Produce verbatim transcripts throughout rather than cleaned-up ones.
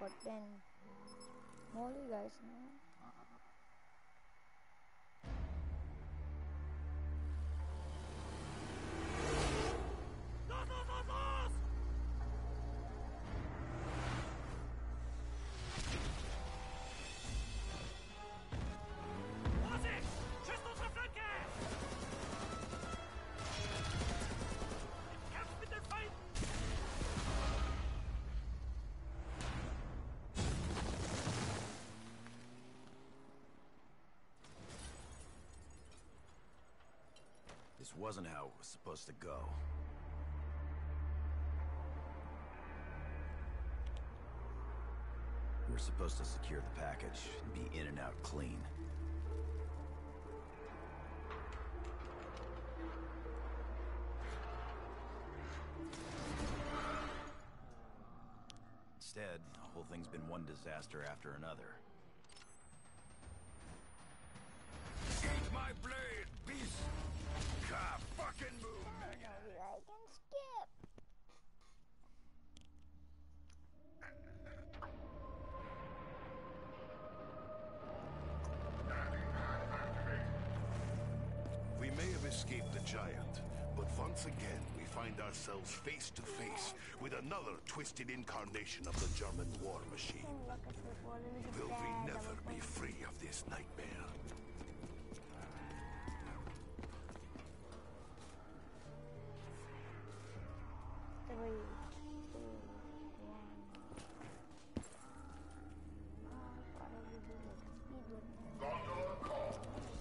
But then, all you guys know. This wasn't how it was supposed to go. We were supposed to secure the package and be in and out clean. Instead, the whole thing's been one disaster after another. Eat my blade, beast! God, fucking move, Maybe I can skip. We may have escaped the giant, but once again we find ourselves face to face with another twisted incarnation of the German war machine. Will we never be free of this nightmare? Three, two, one. Gondola call.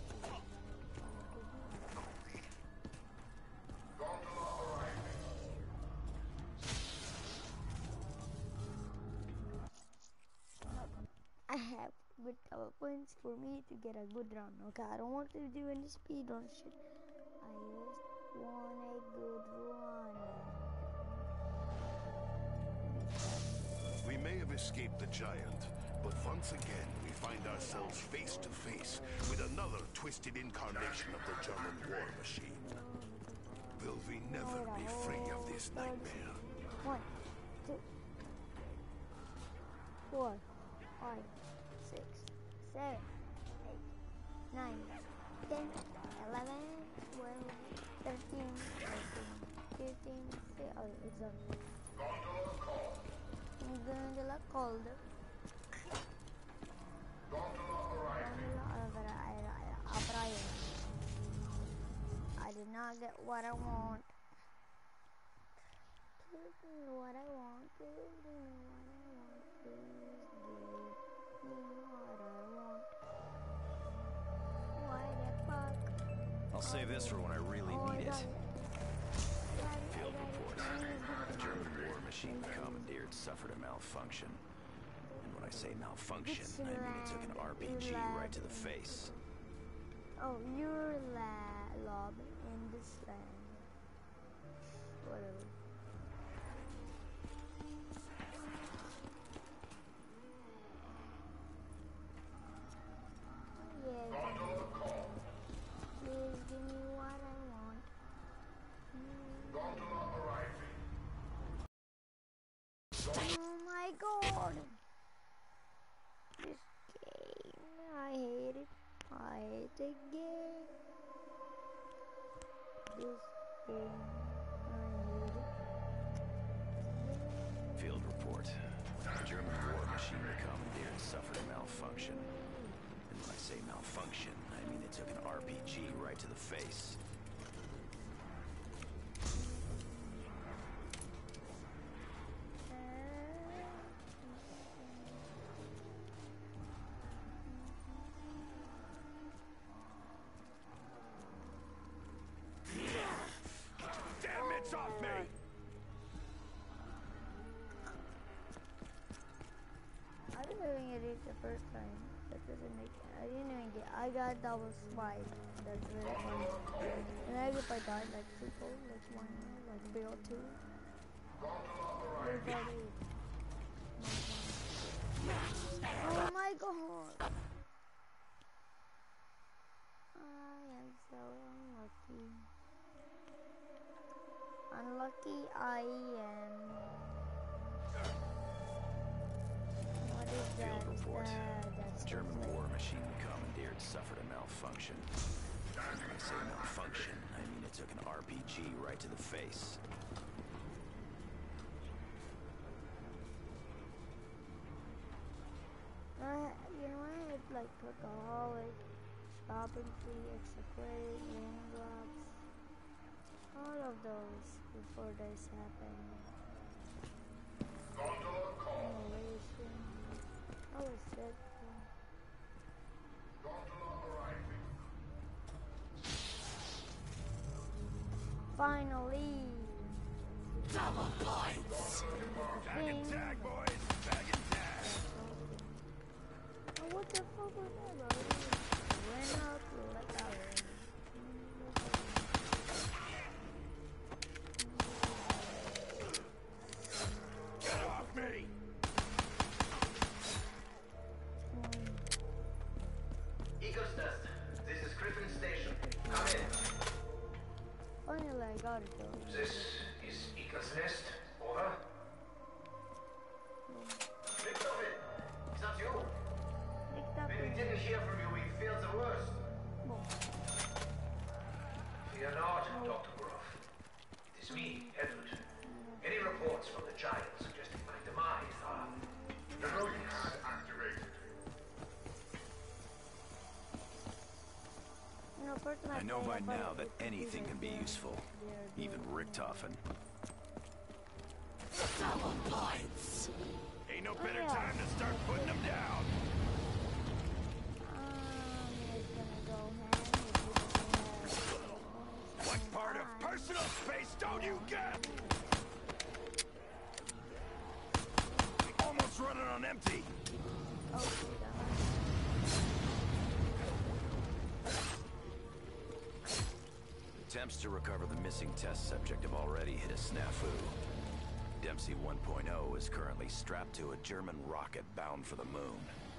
Gondola arriving. I have good couple points for me to get a good run. Okay, I don't want to do any speed run shit. I just want a good run. We may have escaped the giant, but once again we find ourselves face to face with another twisted incarnation of the German war machine. Will we never be free of this nightmare? One, two, four, five, six, seven, eight, nine, ten, eleven, twelve, thirteen, fourteen, fifteen, sixteen. Oh, it's on. Gondola call. Gondola called. Gondola arriving. Gondola arriving. I did not get what I want. Please give me what I want. Please give me what I want. Please give me what I want. Why the fuck? I'll save this for when I really Oh, need I got it. Field I got report. it. The German war machine we commandeered suffered a malfunction. And when I say malfunction, I mean it took an R P G right to the face. Oh, you're la lob in this land. Whatever. Yeah. Gondola call. Please give me what I want. Gondola arriving. Oh my god! This game, I hate it. I hate the game. This game, I hate it. Field report. The German war machine we commandeered suffered a malfunction. And when I say malfunction, I mean it took an R P G right to the face. Damn, it's off me! I didn't even get it the first time. That doesn't make I didn't even get I got double swipe. That's really funny. And I if I died like people, like one, like B O two. Everybody. Oh my god! I am so unlucky. Unlucky I am. Field that? Is report. that that's A German like, war machine we commandeered suffered a malfunction. And when I say malfunction, I mean it took an R P G right to the face. I, you know, I had like Perkaholic, Shopping Free, Extra Credit, Raindrops, all of those before this happened. Gondola call. Simulation. I was set. Gondola arriving. Finally! Double points. Tag and tag, boys! Tag and tag! Oh, what the fuck was that, bro? Went up, let that in. Get off me! Eagles test. This is Griffin Station. Come in. Finally, I got it, though. This is Eagles Nest. Over. Victor, it's not you. Picked up When we in- didn't hear from you, we feared the worst. Boom. Fear not, Doctor Groff. It is me, Edward. Any reports from the Giants suggesting my demise are erroneous. Activated. You know, first time I know by played, I now thought that it was anything can be they're- useful. they're Even doing- Richtofen. Double points. Ain't no Oh, better yeah. time to start putting them down! Um, it's gonna go hand if you don't have- What part of personal space don't you get? Almost running on empty. Oh, shit, Attempts to recover the missing test subject have already hit a snafu. Dempsey one point oh is currently strapped to a German rocket bound for the moon.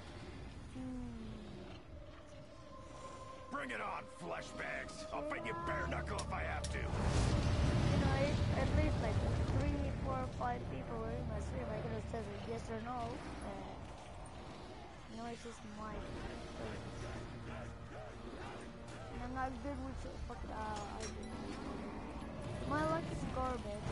Bring it on, fleshbags! I'll fight you bare knuckle if I have to. You know, if at least like three, four, five people were in my stream, I could have said a yes or no. Uh, you know, it's just my choice. And I'm not good with it. Fuck it. Uh, I, my luck is garbage.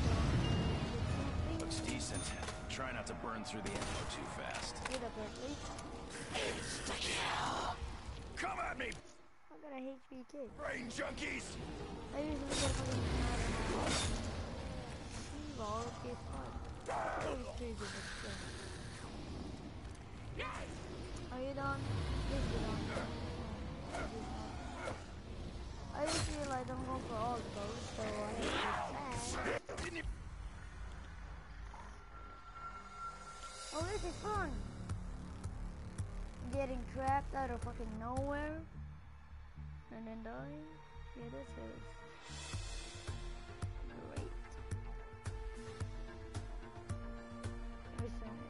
So, Looks decent. Try not to burn through the ammo too fast. get up at least. Insta-kill. Come at me, I got a H P kid. brain junkies! I usually get fucking mad at Well, okay, fine. That was pretty good. Are you done? Please be done. I just realized I'm going for all of those, so I have to be fast. Didn't you Oh, this is fun! Getting trapped out of fucking nowhere and then dying? Yeah, this is great. Listen.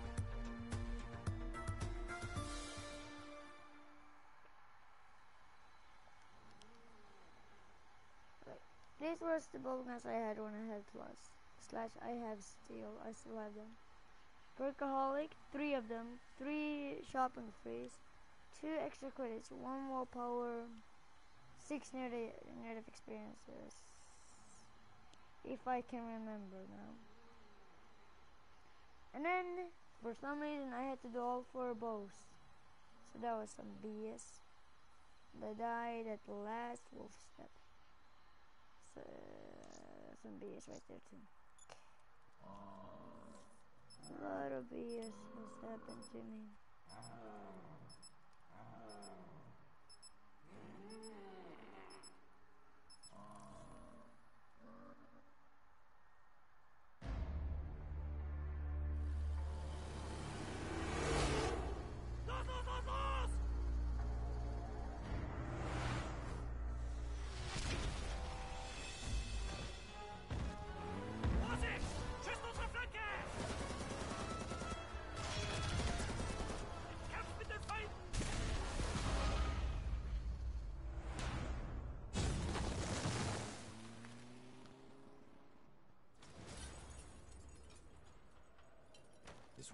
Right. This was the bonus I had when I had plus. Slash I have still. I still have them. Workaholic, three of them, three shopping frees, two extra credits, one more power, six narrative, narrative experiences, if I can remember now. And then, for some reason, I had to do all four bows, so that was some B S. I died at the last wolf step, so some B S right there too. A lot of B S has happened to me.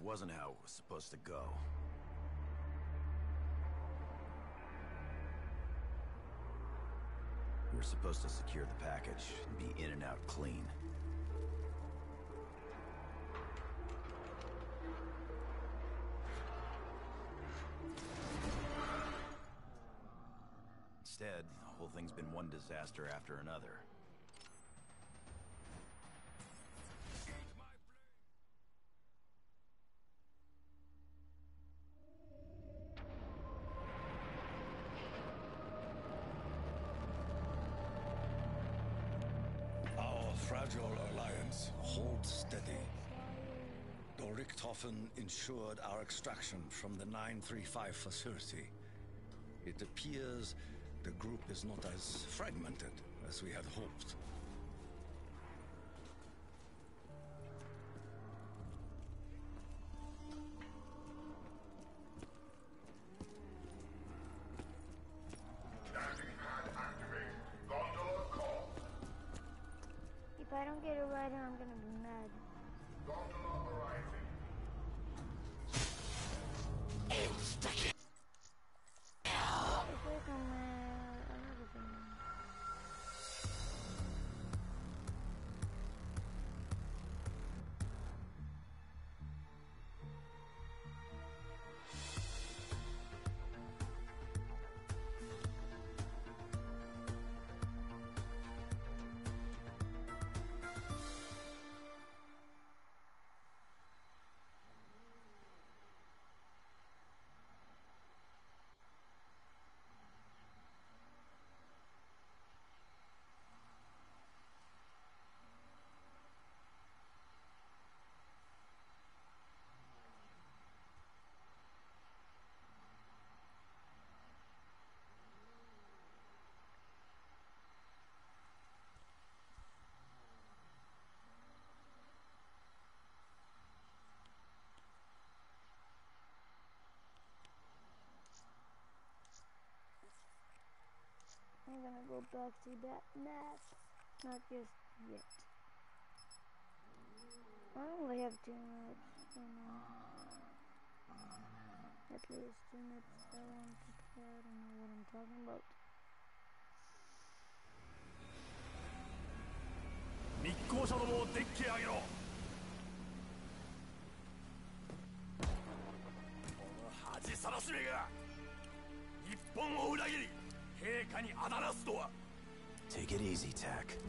wasn't how it was supposed to go. We were supposed to secure the package and be in and out clean. Instead, the whole thing's been one disaster after another. Our fragile alliance holds steady. Though Richthofen ensured our extraction from the nine three five facility, it appears the group is not as fragmented as we had hoped. Landing pad activate. Gondola call. If I don't get it right here, I'm gonna be mad. Gondola arriving. Insta-kill. It's like I'm mad. I never been mad. I'm gonna go back to that map. Not just yet. I only have two maps for now. At least two maps I want to play. I don't know what I'm talking about. 密航者どもをデッキへ上げろ。この恥さらしめが日本を裏切り陛下にあだなすとは。 Take it easy, Tack.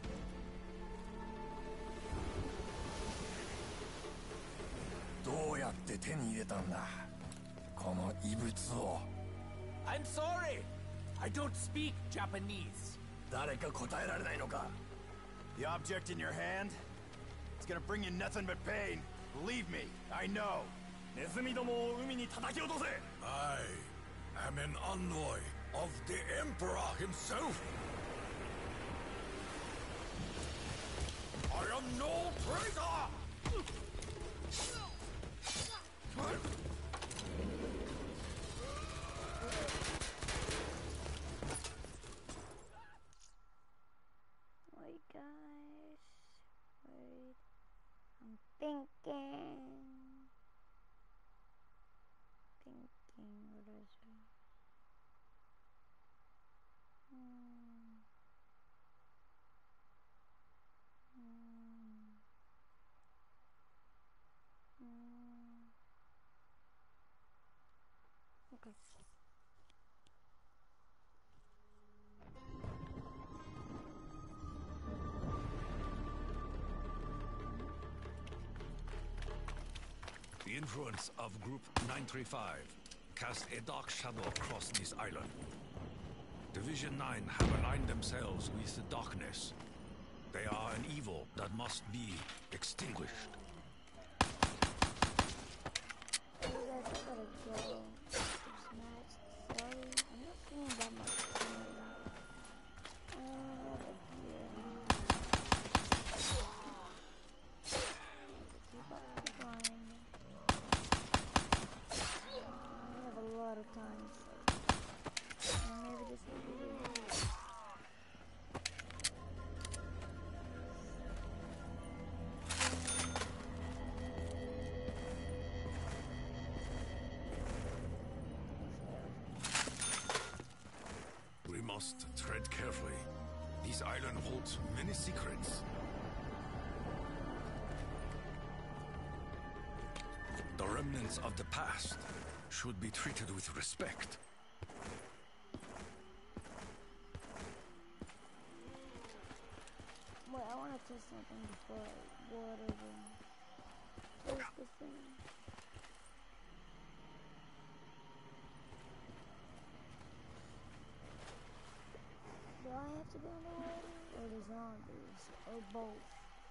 どうやって手に入れたんだこの異物を。 I'm sorry. I don't speak Japanese. 誰か答えられないのか。 The object in your hand? It's gonna bring you nothing but pain. Believe me, I know. ネズミどもを海に叩き落とせ。 I am an envoy of the Emperor himself. I am no traitor! Wait, guys. Wait. I'm thinking. Thinking. What is it? Hmm. Hmm. Hmm. Okay. The influence of Group nine three five cast a dark shadow across this island. Division nine have aligned themselves with the darkness. They are an evil that must be extinguished. Hey guys, I gotta go. Smash. Sorry, I'm not feeling that much pain right now. Uh, but yeah. Keep up the grind. I have a lot of time, so uh, maybe this will be the end. must tread carefully. This island holds many secrets. The remnants of the past should be treated with respect. Wait, I want to test something before I go out of the... Where's this thing? Do I have to go in the water? Or the zombies? Or both?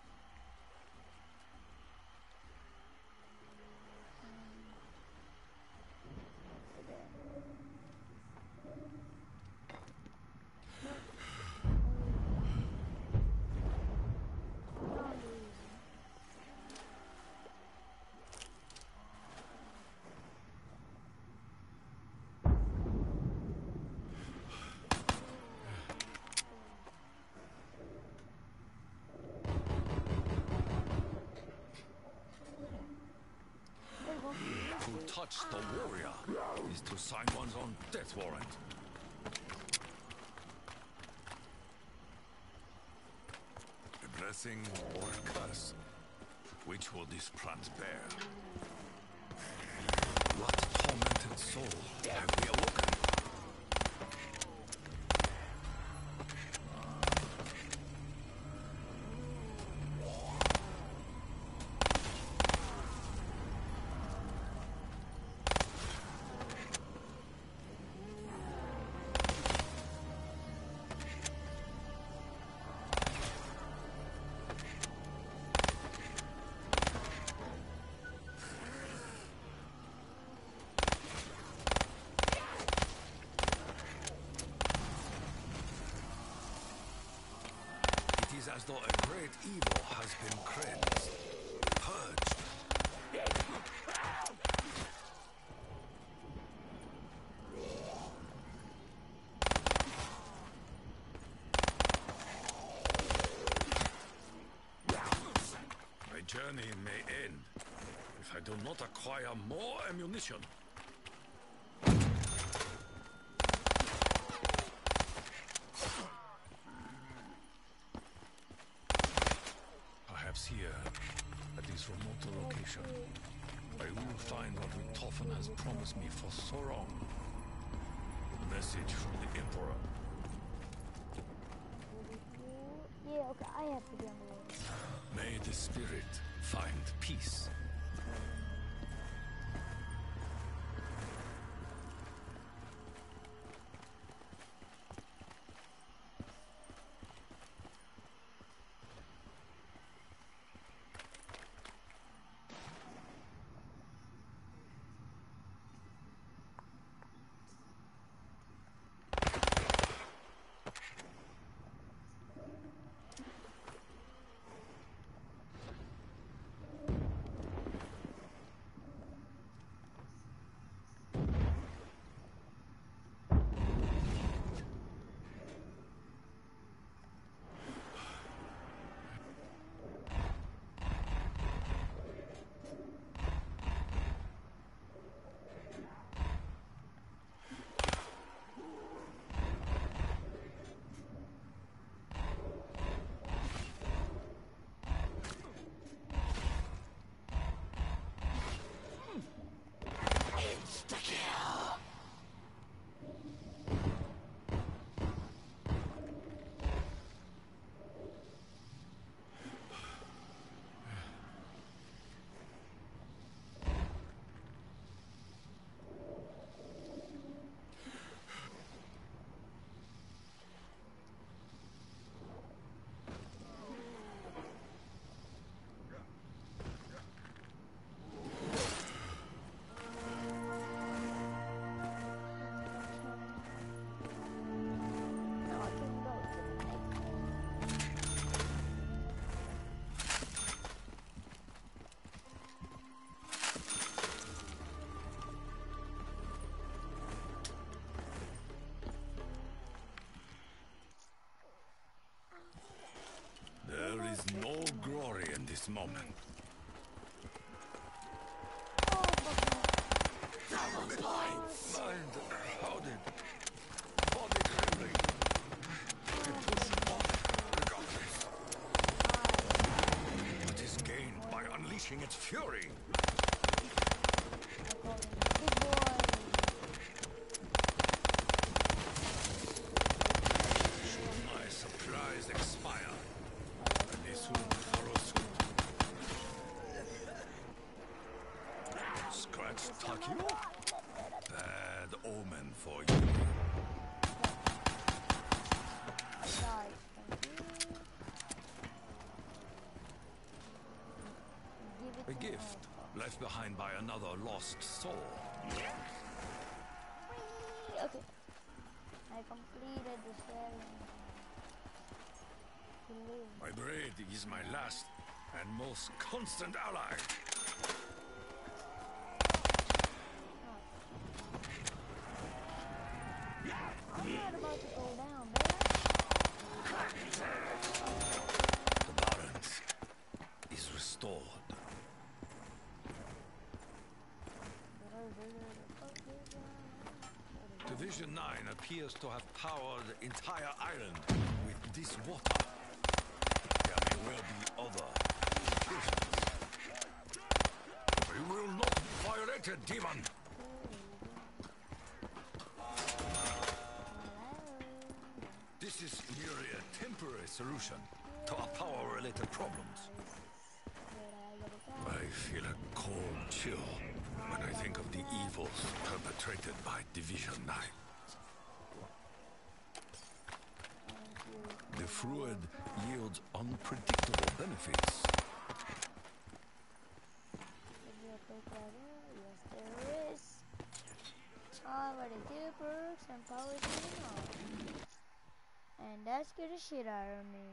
To touch the warrior is to sign one's own death warrant. A blessing or a curse? Which will this plant bear? What tormented soul have we awoken? As though a great evil has been cleansed, purged. My journey may end if I do not acquire more ammunition. Here, at this remote location, I will find what Richtofen has promised me for so long. A message from the Emperor. Yeah, okay, I have to be on the water. May the spirit find peace. No glory in this moment. Mind clouded, body trembling. great fury. I call him big boy. Should my supplies expire? Nisun Harosu. Scratch Takio? Bad omen for you. Die. Thank you. Give it A to gift me. left behind by another lost soul. Okay. I completed the sharing. My braid is my last and most constant ally. I'm not about to go down, man. The balance is restored. Division nine appears to have powered the entire island with this water. There may well be other implications. We will not violate it, demon! This is merely a temporary solution to our power-related problems. I feel a cold chill when I think of the evils perpetrated by Division nine. The fluid yields unpredictable benefits. Yes, there is. Already two perks and power shooting off. And that scared the shit out of me.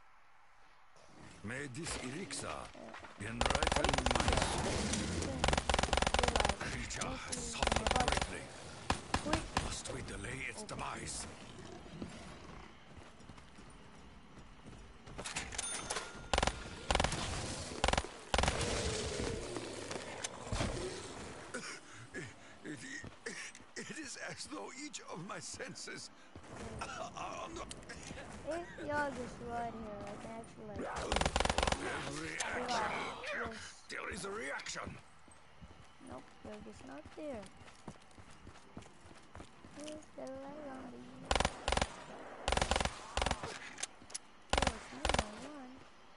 May this elixir enlighten my soul. Creature has suffered greatly. Must we delay its demise? It, it, it is as though each of my senses are under... If y'all just right here, I can actually like... Every action. Yes. There is a reaction. Nope, they're just not there. Is there a light on the... There's no one.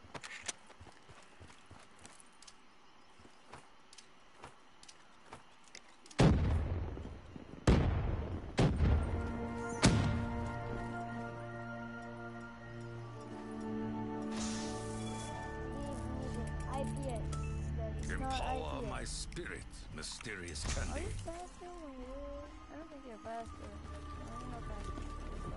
I P S. That is not Empower I P S. my spirit, mysterious Are candy. you faster when you're... I don't think you're faster. I'm not faster. So...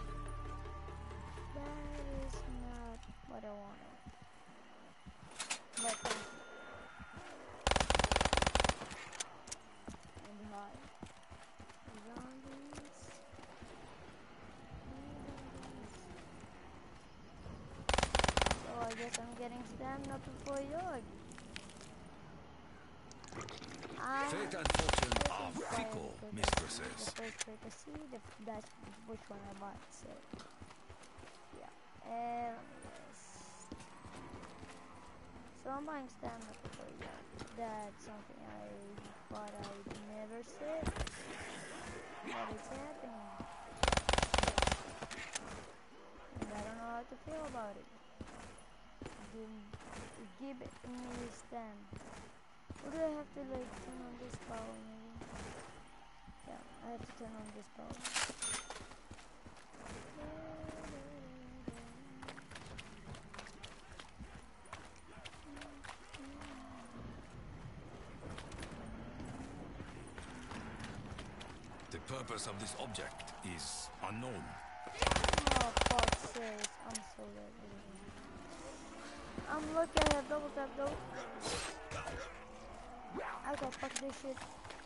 That is not what I wanted. But thank you. And hi. Zombies. So I guess I'm getting stamina before dog. I Fate and fortune This are is fickle, fire, mistresses. The first courtesy, the, that's which one I bought, so yeah. Um, yes. So I'm buying stamina for you. That's something I thought I'd never said, but it's happening. And I don't know how to feel about it. Give, give me stam. Or do I have to like turn on this power maybe? Yeah, I have to turn on this power. The purpose of this object is unknown. Oh, fuck's sake. I'm so dead. I'm lucky I have double tap though. I can fuck this shit.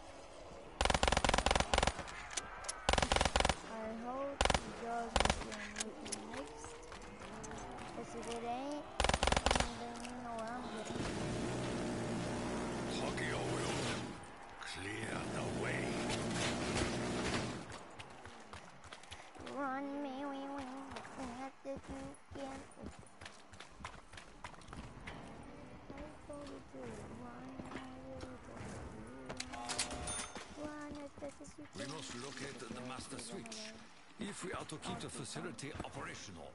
I hope the dog is gonna make me next. Cause if it ain't, then you know what I'm getting. Takio will clear the way. Run me, we win. We have to do again. I told you to. as you We can. must locate the master switch if we are to keep the facility operational.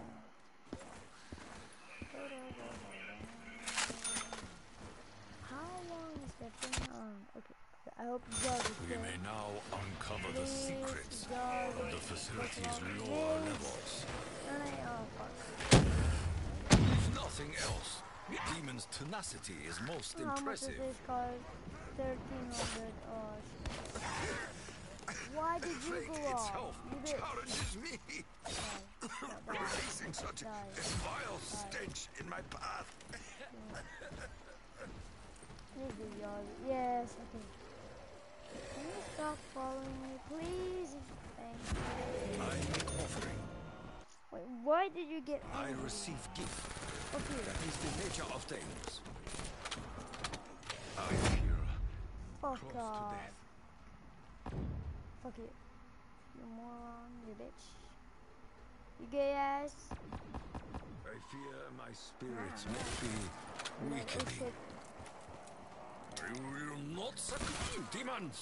How long is that thing on? Okay, I hope Jug is We good. may now uncover the Please, secrets Jug. of the facility's Please. lower levels. And I, oh, fuck. If nothing else, Demon's tenacity is most How much impressive. does this cost? thirteen hundred. Oh, shit. Why did you Fate go off? itself You did. challenges me. Die. Die. Releasing such Die. a vile stench in my path. This is yours. Yes, okay. Can you stop following me, please? Thank you. I make offering. Wait, why did you get I angry? receive gift. Okay. That is the nature of things. I fear Fuck close to off. death. Fuck you. You moron, you bitch. You gay ass. I fear my spirits may be Oh weakening. shit. You will not succumb, demons!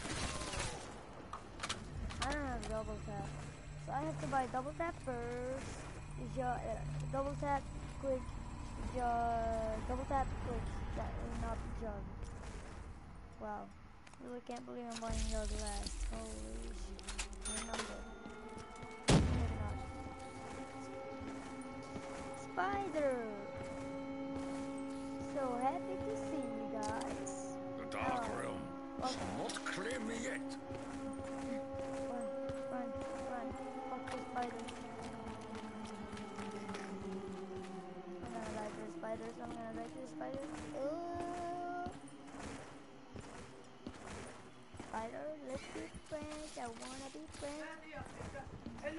I don't have double tap. So I have to buy double tap first. Is your uh, double tap quick? Is your double tap quick? That will not jug. Wow. Really can't believe I'm buying your last. Holy shit. My number. Maybe not. Spider! So happy to see you guys. The Dark Oh. Realm Okay. shall not claim me yet. Run, run, run. Fuck the spiders. I'm gonna die to the spiders. I'm gonna die to the spiders. Oh. Spider, let's be friends. I wanna be friends.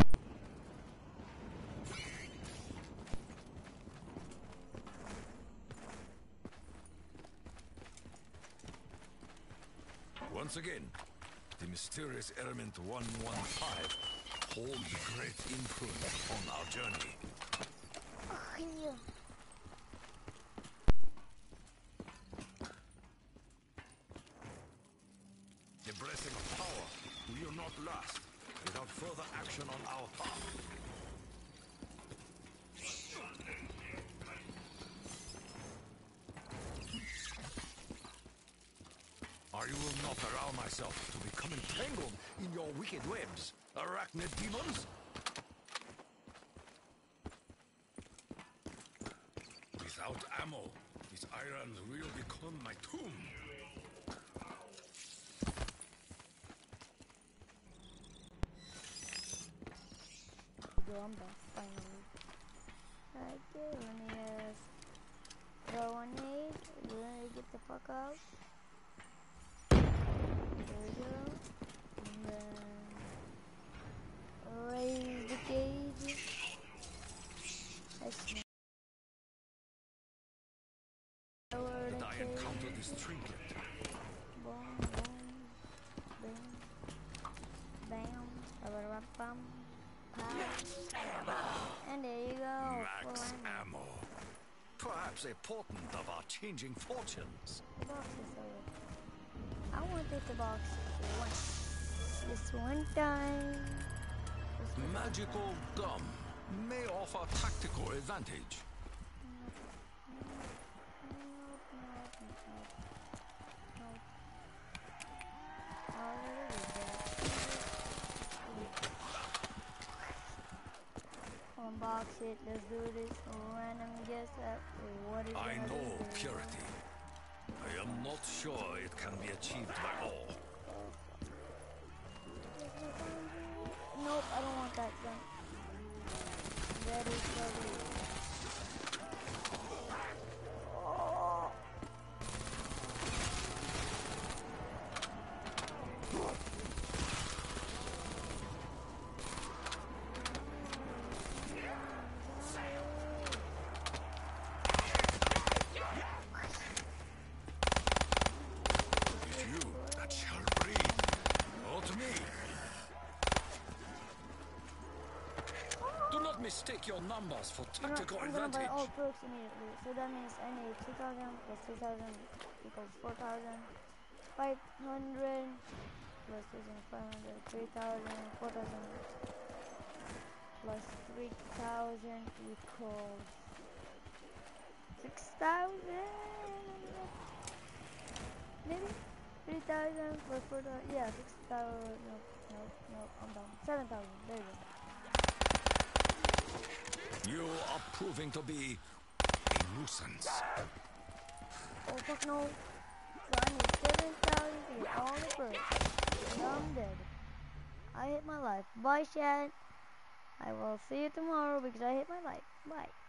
Once again, the mysterious element one one five holds great influence on our journey. Oh, yeah. The blessing of power will not last without further action on our part. I will not allow myself to become entangled in your wicked webs, arachnid demons. Without ammo, these islands will become my tomb. Go, I'm back, finally. Okay, let me just throw one nade. Let me get the fuck out. There we go. And then raise the gauge. That's me. Lower the Did I gauge. encounter this trinket? Boom, boom, boom, bam, ba-ba-da-bum, pow. And there you go. Max Full ammo. ammo. Perhaps a portent of our changing fortunes. The box is over. I want this box once. Just one time. Just one Magical gum may offer tactical advantage. Unbox it, let's do this. Random guess at what is I gonna know do. purity. I am not sure it can be achieved by all. Nope, I don't want that gun. That is ugly. Oh. It is you that shall breathe, not me. Do not mistake your numbers for I'm gonna, tactical I'm gonna buy advantage. all perks immediately. So that means I need two thousand plus two thousand equals four thousand. five hundred. plus two thousand five hundred, three thousand, four thousand plus three thousand equals six thousand. Maybe three thousand plus four thousand. Yeah, six thousand. Nope, nope, nope. I'm done. Seven thousand. There you go. You are proving to be a nuisance. Oh fuck no. So I need seven thousand to get all the birds. And I'm dead. I hate my life. Bye, Shad. I will see you tomorrow because I hate my life. Bye.